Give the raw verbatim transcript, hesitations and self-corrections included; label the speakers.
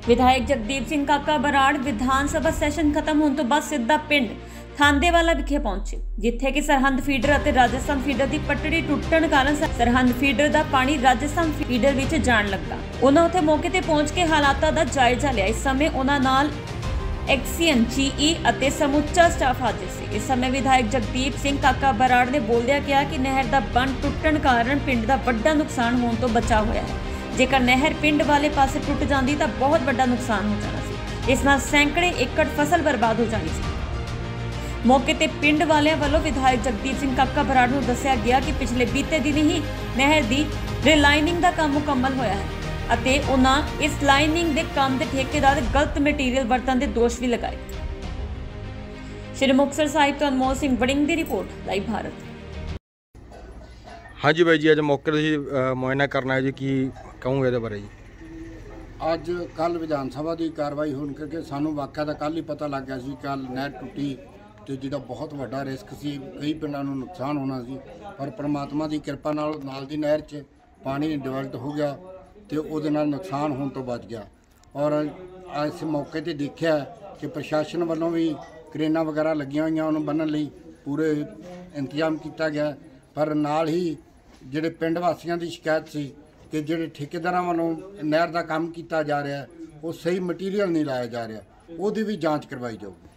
Speaker 1: विधायक जगदीप सिंह काका बराड़ विधान सभा सैशन खत्म होने तो बाद सीधा पिंड थांदेवाला विखे पहुंचे, जिथे कि सरहद फीडर और राजस्थान फीडर की पटड़ी टुटण कारण सरहद फीडर का पानी राजस्थान फीडर विच जाण लगा। उन्होंने उत्थे मौके ते पहुंच के हालातां दा जायजा लिया। इस समय उन्हां नाल एक्सीएन जीई अते समूचा स्टाफ हाजिर सी। इस समय विधायक जगदीप सिंह काका बराड़ ने बोलदिआं कहा कि नहर का बंद टुटण कारण पिंड का वड्डा नुकसान होने तो बचा होया है। जेकर नहर पिंड वाले पासे टुट जाती तो बहुत बड़ा नुकसान हो जाना सी। इस नाल सैकड़े एकड़ फसल बर्बाद हो जानी सी। मौके ते पिंड वालियां वालों विधायक जगदीप सिंह काका बराड़ नूं दस्सिया गया कि पिछले बीते दिन ही नहर की रिलाइनिंग का काम मुकम्मल होया है अते उन्हां इस लाइनिंग के काम के ठेकेदार गलत मटीरियल वरतन के दोष भी लगाए। श्री मुक्तसर साहिब तो अनमोल सिंह वड़िंग की रिपोर्ट, लाइव भारत।
Speaker 2: हाँ जी भाई जी, अज मौके से मुआयना करना है जी, की कहूँगे ये बारे जी?
Speaker 3: अज कल विधान सभा की कार्रवाई होने करके सानू वाक़या का कल ही पता लग गया सी। कल नहर टुटी तो जिहड़ा बहुत वड्डा रिस्क सी, कई पिंडां नूं नुकसान होना सी, पर परमात्मा की कृपा नाल नाल दी नहर च पानी डिवेल्ट हो गया तो उहदे नाल नुकसान होने तो बच गया। और इस मौके ते देखिया कि प्रशासन वालों भी क्रेनां वगैरह लगियां होईयां उहनूं बन्नण लई पूरे इंतजाम किया गया। पर नाल ही जिहड़े पिंड वासियों की शिकायत सी कि जिहड़े ठेकेदारां वालों नहर का काम किया जा रहा है वो सही मटीरियल नहीं लाया जा रहा, उसदी भी जांच करवाई जाऊगी।